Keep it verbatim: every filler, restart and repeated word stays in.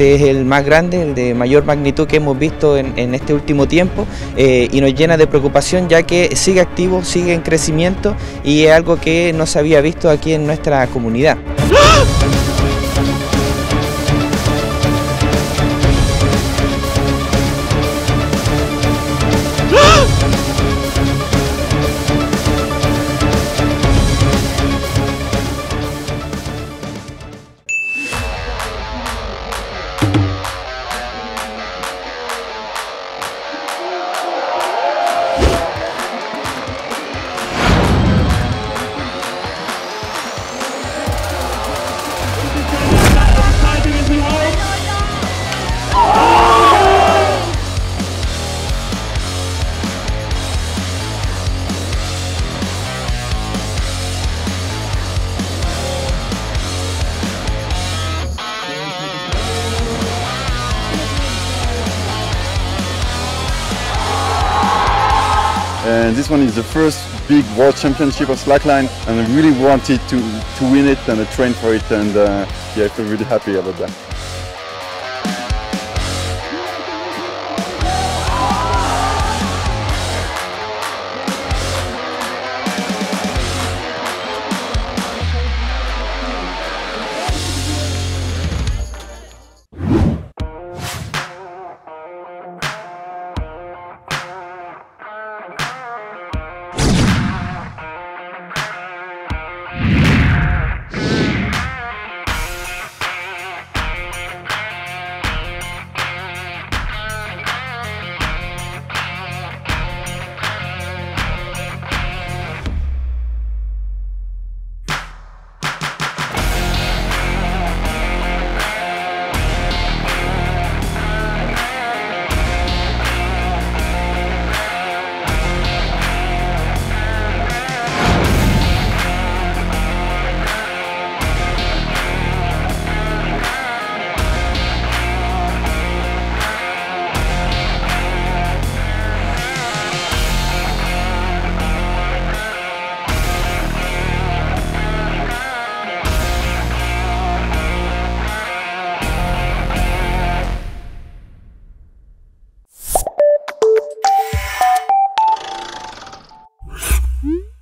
Este es el más grande, el de mayor magnitud que hemos visto en, en este último tiempo eh, y nos llena de preocupación ya que sigue activo, sigue en crecimiento y es algo que no se había visto aquí en nuestra comunidad. And this one is the first big World Championship of slackline, and I really wanted to, to win it and I trained for it, and uh, yeah, I feel really happy about that. Hmm?